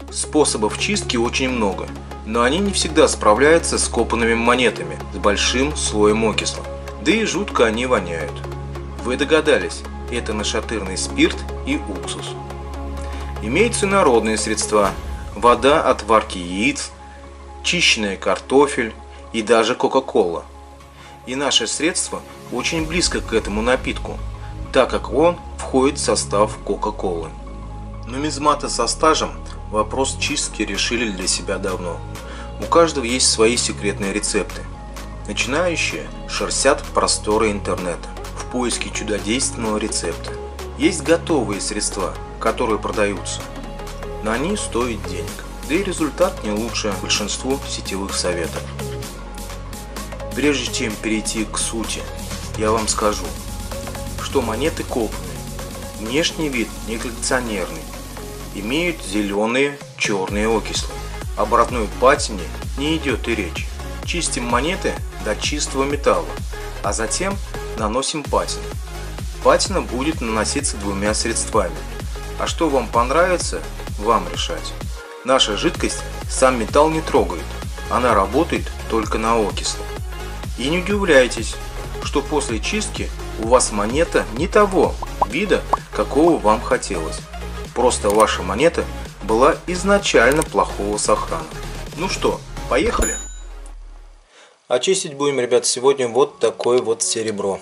Способов чистки очень много, но они не всегда справляются с копанными монетами с большим слоем окисла. Да и жутко они воняют. Вы догадались, это нашатырный спирт и уксус. Имеются народные средства: вода от варки яиц, чищенный картофель и даже кока-кола. И наше средство очень близко к этому напитку, так как он входит в состав кока-колы. Нумизматы со стажем вопрос чистки решили для себя давно. У каждого есть свои секретные рецепты. Начинающие шерстят просторы интернета в поиске чудодейственного рецепта. Есть готовые средства, которые продаются, но они стоят денег, да и результат не лучше большинству сетевых советов. Прежде чем перейти к сути, я вам скажу, что монеты копанные, внешний вид не коллекционерный, имеют зеленые, черные окислы. Об родной патине не идет и речи. Чистим монеты до чистого металла, а затем наносим патину. Патина будет наноситься двумя средствами. А что вам понравится, вам решать. Наша жидкость сам металл не трогает, она работает только на окислы. И не удивляйтесь, что после чистки у вас монета не того вида, какого вам хотелось. Просто ваша монета была изначально плохого сохрана. Ну что, поехали? Очистить будем, ребят, сегодня вот такое вот серебро.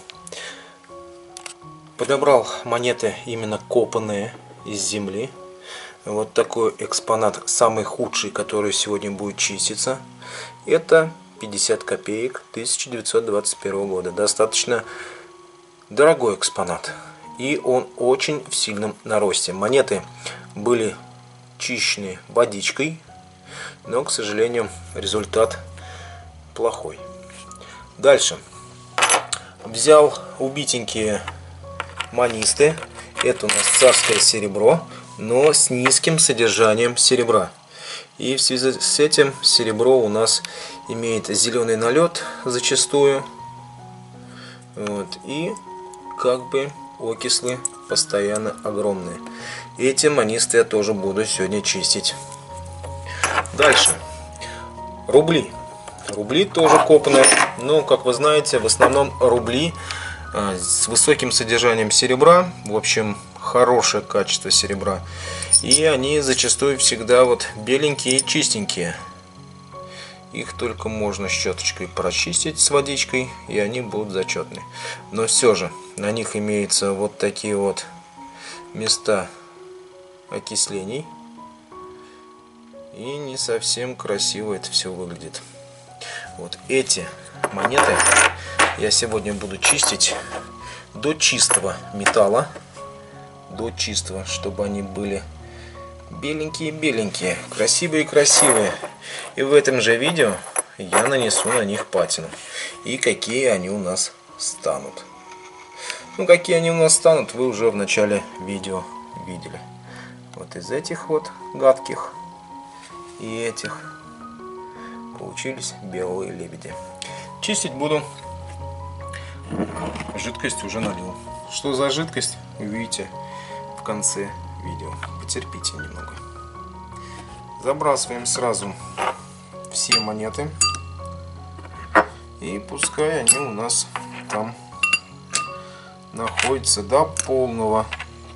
Подобрал монеты именно копанные из земли. Вот такой экспонат, самый худший, который сегодня будет чиститься. Это 50 копеек 1921 года. Достаточно дорогой экспонат. И он очень в сильном наросте. Монеты были чищены водичкой, но, к сожалению, результат плохой. Дальше. Взял убитенькие манисты. Это у нас царское серебро, но с низким содержанием серебра. И в связи с этим серебро у нас имеет зеленый налет зачастую. Вот, и как бы окислы постоянно огромные. Эти манисты я тоже буду сегодня чистить. Дальше. Рубли. Рубли тоже копанные. Но, как вы знаете, в основном рубли с высоким содержанием серебра. В общем, хорошее качество серебра. И они зачастую всегда вот беленькие и чистенькие. Их только можно щеточкой прочистить с водичкой, и они будут зачетные. Но все же на них имеются вот такие вот места окислений. И не совсем красиво это все выглядит. Вот эти монеты я сегодня буду чистить до чистого металла. До чистого, чтобы они были беленькие-беленькие, красивые-красивые. И в этом же видео я нанесу на них патину. И какие они у нас станут. Ну, какие они у нас станут, вы уже в начале видео видели. Вот из этих вот гадких и этих получились белые лебеди. Чистить буду. Жидкость уже налил. Что за жидкость, увидите в конце видео. Потерпите немного. Забрасываем сразу все монеты. И пускай они у нас там находятся до полного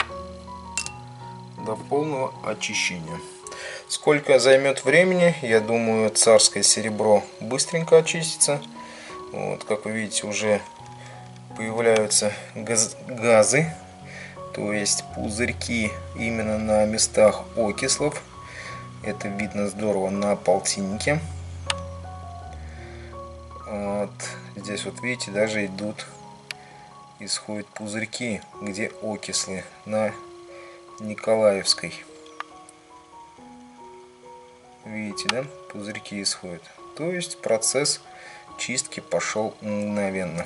очищения. Сколько займет времени, я думаю, царское серебро быстренько очистится. Вот, как вы видите, уже появляются газы, то есть пузырьки именно на местах окислов. Это видно здорово на полтиннике. Вот. Здесь вот видите, даже исходят пузырьки, где окислы на Николаевской. Видите, да? Пузырьки исходят. То есть процесс чистки пошел мгновенно.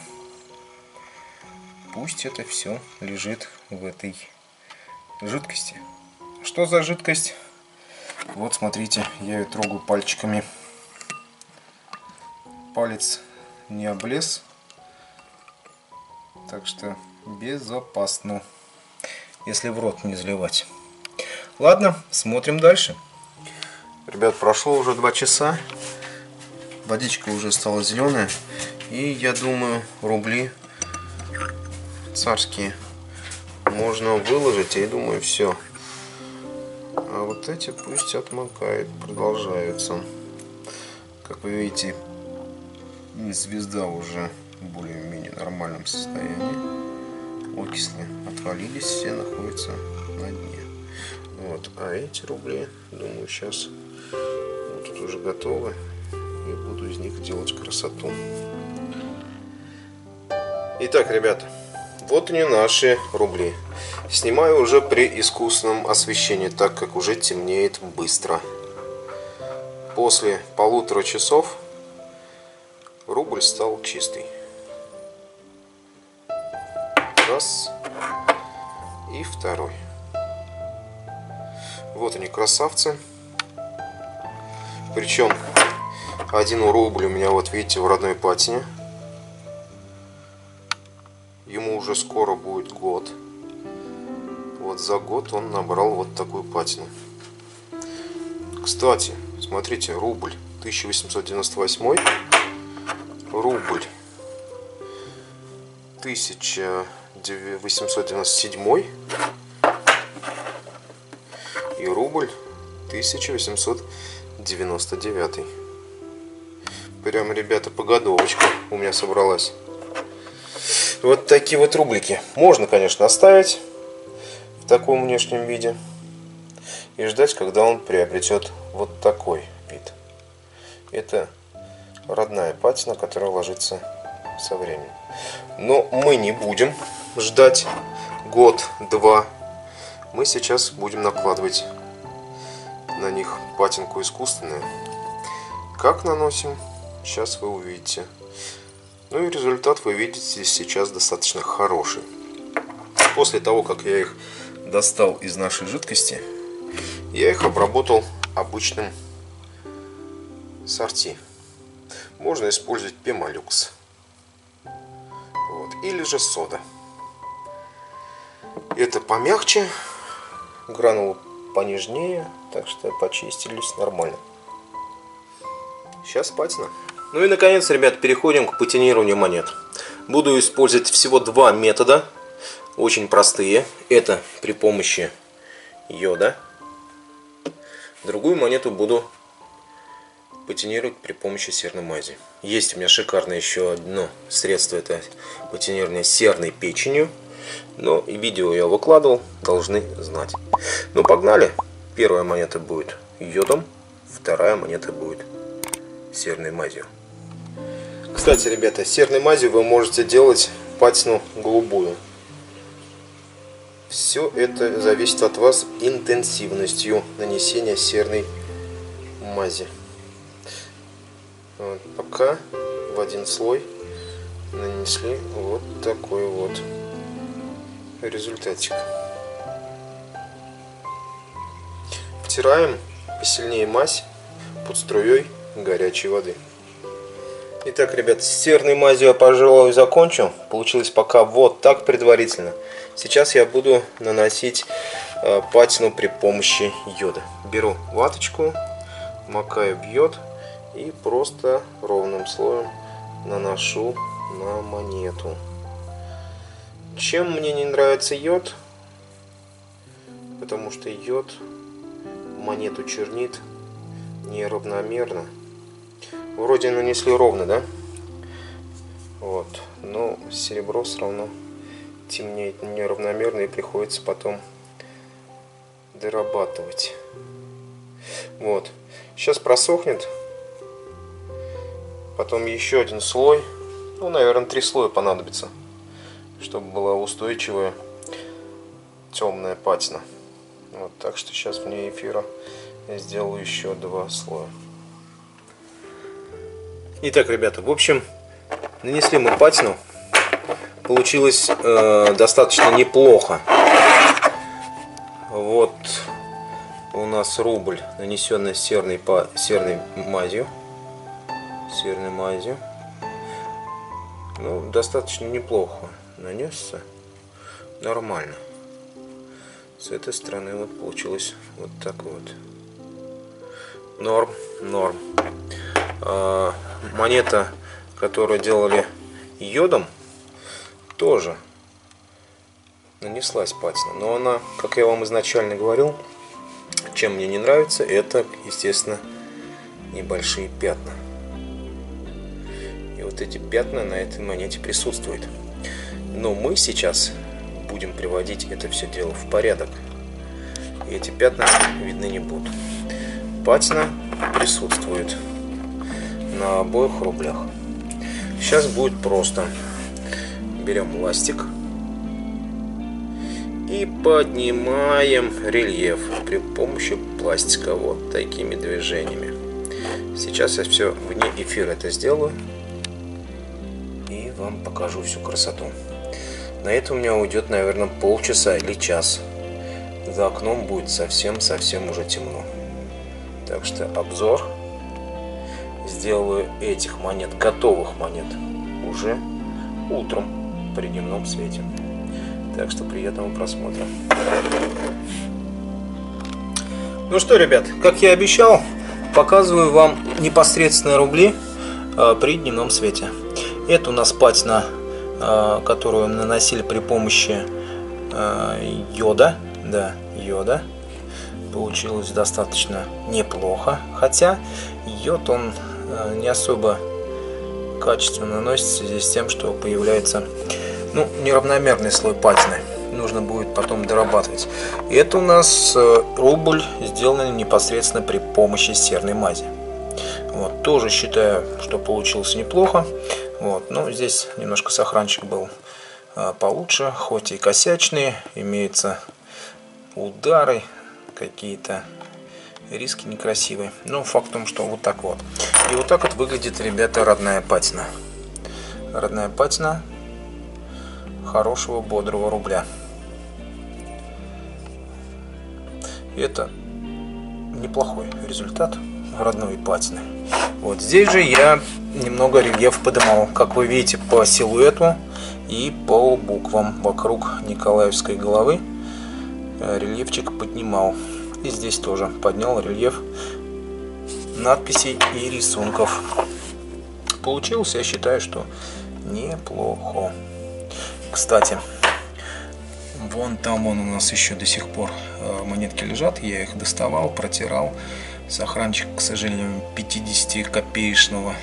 Пусть это все лежит в этой жидкости. Что за жидкость? Вот смотрите, я ее трогаю пальчиками. Палец не облез, так что безопасно, если в рот не заливать. Ладно, смотрим дальше. Ребят, прошло уже 2 часа. Водичка уже стала зеленая. И я думаю, рубли царские можно выложить. И думаю, все. А вот эти пусть отмокают, продолжаются. Как вы видите, звезда уже в более-менее нормальном состоянии. Окисли отвалились, все находятся на дне. Вот. А эти рубли, думаю, сейчас вот тут уже готовы. И буду из них делать красоту. Итак, ребята, вот они наши рубли. Снимаю уже при искусственном освещении, так как уже темнеет быстро. После 1,5 часов рубль стал чистый. Раз. И второй. Вот они, красавцы. Причем 1 рубль у меня, вот видите, в родной патине. Ему уже скоро будет год. Вот за год он набрал вот такую патину. Кстати, смотрите, рубль 1898, рубль 1897 и рубль 1899. Прям, ребята, погодовочка у меня собралась. Вот такие вот рублики. Можно, конечно, оставить в таком внешнем виде и ждать, когда он приобретет вот такой вид. Это родная патина, которая ложится со временем. Но мы не будем ждать год-два. Мы сейчас будем накладывать на них патинку искусственную. Как наносим, сейчас вы увидите. Ну и результат вы видите сейчас достаточно хороший. После того, как я их достал из нашей жидкости, я их обработал обычным сорти. Можно использовать Пемолюкс. Вот. Или же сода. Это помягче, гранулы понежнее, так что почистились нормально. Сейчас патина. Ну и наконец, ребят, переходим к патинированию монет. Буду использовать всего 2 метода, очень простые. Это при помощи йода. Другую монету буду патинировать при помощи серной мази. Есть у меня шикарное еще одно средство, это патинирование серной печенью. Но и видео я выкладывал, должны знать. Ну погнали. Первая монета будет йодом, вторая монета будет серной мазью. Кстати, ребята, серной мазью вы можете делать патину голубую. Все это зависит от вас интенсивностью нанесения серной мази. Вот, пока в один слой нанесли вот такой вот результатик. Втираем посильнее мазь под струей горячей воды. Итак, ребят, с серной мазью я, пожалуй, закончу. Получилось пока вот так предварительно. Сейчас я буду наносить патину при помощи йода. Беру ваточку, макаю в йод и просто ровным слоем наношу на монету. Чем мне не нравится йод? Потому что йод монету чернит неравномерно. Вроде нанесли ровно, да? Вот. Но серебро все равно темнеет неравномерно и приходится потом дорабатывать. Вот. Сейчас просохнет. Потом еще один слой. Ну, наверное, 3 слоя понадобится, чтобы была устойчивая темная патина. Вот. Так что сейчас вне эфира я сделаю еще 2 слоя. Итак, ребята, в общем, нанесли мы патину. Получилось достаточно неплохо. Вот у нас рубль, нанесенный серной мазью. Ну, достаточно неплохо нанесся. Нормально. С этой стороны вот получилось вот так вот. норм, норм. Монета, которую делали йодом, тоже нанеслась патина. Но она, как я вам изначально говорил, чем мне не нравится, это, естественно, небольшие пятна. И вот эти пятна на этой монете присутствуют. Но мы сейчас будем приводить это все дело в порядок. И эти пятна видны не будут. Патина присутствует на обоих рублях. Сейчас будет просто. Берем ластик и поднимаем рельеф при помощи пластика вот такими движениями. Сейчас я все вне эфира это сделаю и вам покажу всю красоту. На это у меня уйдет, наверное, полчаса или час. За окном будет совсем уже темно. Так что обзор сделаю этих монет, готовых монет, уже утром при дневном свете. Так что приятного просмотра. Ну что, ребят, как я обещал, показываю вам непосредственно рубли при дневном свете. Это у нас патина, которую наносили при помощи йода. Да, йода. Получилось достаточно неплохо. Хотя йод, он не особо качественно наносится в связи с тем, что появляется неравномерный слой патины. Нужно будет потом дорабатывать. И это у нас рубль, сделанный непосредственно при помощи серной мази. Вот, тоже считаю, что получилось неплохо. Вот, но здесь немножко сохранчик был получше, хоть и косячные, имеются удары, какие-то риски некрасивые. Но факт в том, что вот так вот. И вот так вот выглядит, ребята, родная патина. Родная патина хорошего бодрого рубля. Это неплохой результат родной патины. Вот здесь же я немного рельеф подымал, как вы видите, по силуэту и по буквам вокруг Николаевской головы рельефчик поднимал. И здесь тоже поднял рельеф надписей и рисунков. Получилось, я считаю, что неплохо. Кстати, вон там у нас еще до сих пор монетки лежат. Я их доставал, протирал. Сохранчик, к сожалению, 50-копеечного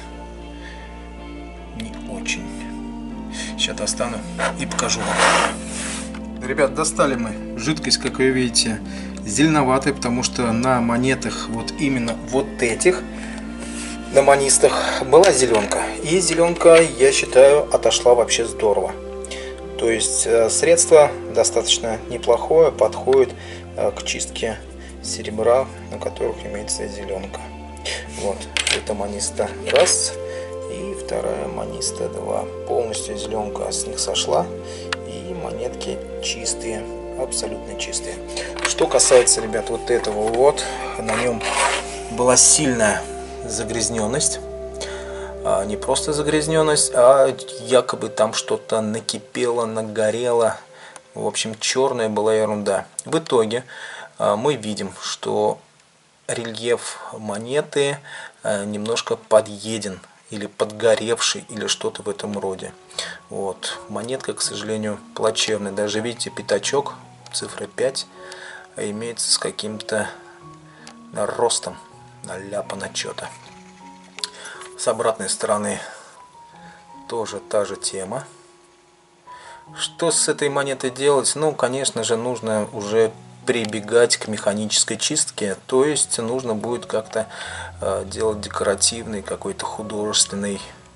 не очень. Сейчас достану и покажу вам. Ребят, достали мы. Жидкость, как вы видите, зеленоватая, потому что на монетах, вот именно вот этих, на монистах, была зеленка. И зеленка, я считаю, отошла вообще здорово. То есть средство достаточно неплохое, подходит к чистке серебра, на которых имеется зеленка. Вот, это маниста раз и вторая маниста 2. Полностью зеленка с них сошла, и монетки чистые, абсолютно чистые. Что касается, ребят, вот этого вот, на нем была сильная загрязненность. Не просто загрязненность, а якобы там что-то накипело, нагорело. В общем, черная была ерунда. В итоге мы видим, что рельеф монеты немножко подъеден или подгоревший, или что-то в этом роде. Вот. Монетка, к сожалению, плачевная. Даже видите, пятачок, цифра 5, имеется с каким-то наростом, наляпано что-то. С обратной стороны тоже та же тема. Что с этой монетой делать? Ну, конечно же, нужно уже прибегать к механической чистке. То есть нужно будет как-то делать декоративный, какой-то художественный.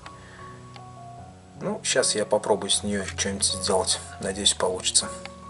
Ну, сейчас я попробую с нее что-нибудь сделать. Надеюсь, получится.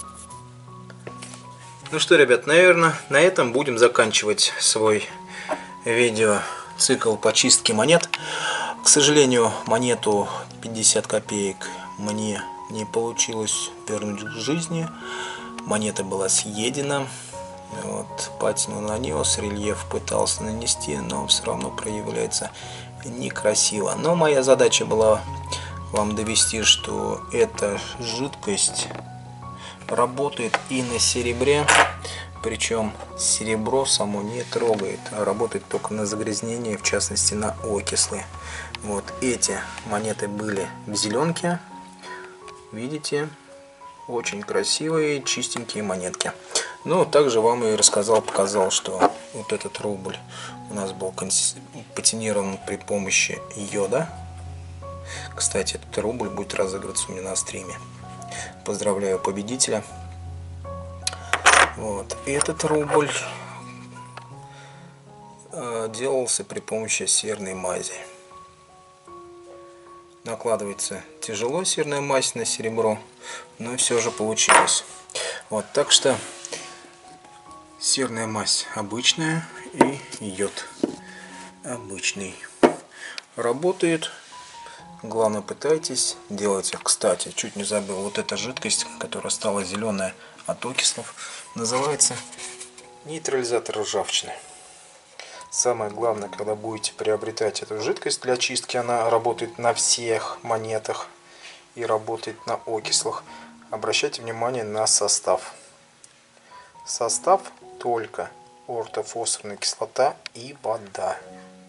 Ну что, ребят, наверное, на этом будем заканчивать свой видеоцикл по чистке монет. К сожалению, монету 50 копеек мне не получилось вернуть к жизни. Монета была съедена. Вот, патину нанес, рельеф пытался нанести, но все равно проявляется некрасиво. Но моя задача была вам довести, что эта жидкость работает и на серебре Причем серебро само не трогает, а работает только на загрязнение, в частности на окислы. Вот эти монеты были в зеленке. Видите, очень красивые, чистенькие монетки. Ну, также вам и рассказал, показал, что вот этот рубль у нас был патинирован при помощи йода. Кстати, этот рубль будет разыгрываться у меня на стриме. Поздравляю победителя. Вот. Этот рубль делался при помощи серной мази. Накладывается тяжело серная мазь на серебро, но все же получилось. Вот, так что серная мазь обычная и йод обычный. Работает. Главное, пытайтесь делать их. Кстати, чуть не забыл, вот эта жидкость, которая стала зеленая от окислов, называется нейтрализатор ржавчины. Самое главное, когда будете приобретать эту жидкость для чистки, она работает на всех монетах и работает на окислах. Обращайте внимание на состав. Состав только ортофосфорная кислота и вода.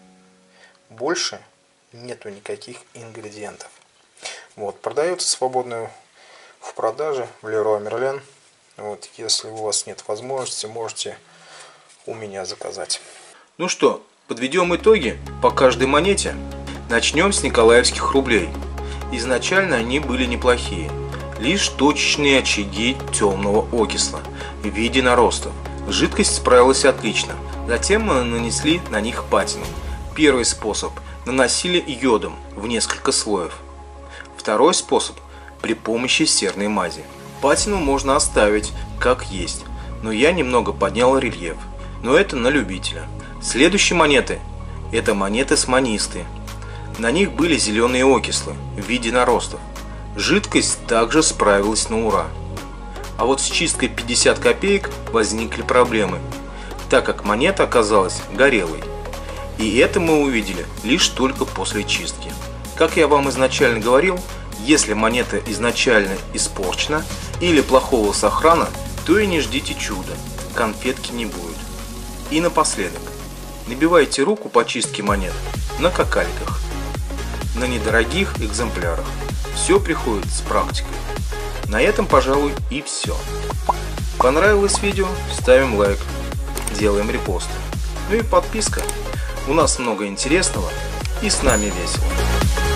Больше нету никаких ингредиентов. Вот, продается свободную в продаже в Леруа Мерлен. Вот, если у вас нет возможности, можете у меня заказать. Ну что, подведем итоги по каждой монете. Начнем с николаевских рублей. Изначально они были неплохие. Лишь точечные очаги темного окисла в виде наростов. Жидкость справилась отлично. Затем мы нанесли на них патину. Первый способ наносили йодом в несколько слоев. Второй способ при помощи серной мази. Патину можно оставить как есть, но я немного поднял рельеф. Но это на любителя. Следующие монеты — это монеты сманистые. На них были зеленые окислы в виде наростов. Жидкость также справилась на ура. А вот с чисткой 50 копеек возникли проблемы, так как монета оказалась горелой. И это мы увидели лишь только после чистки. Как я вам изначально говорил, если монета изначально испорчена или плохого сохрана, то и не ждите чуда, конфетки не будет. И напоследок, набивайте руку по чистке монет на кокальках, на недорогих экземплярах. Все приходит с практикой. На этом, пожалуй, и все. Понравилось видео? Ставим лайк, делаем репосты. Ну и подписка. У нас много интересного и с нами весело.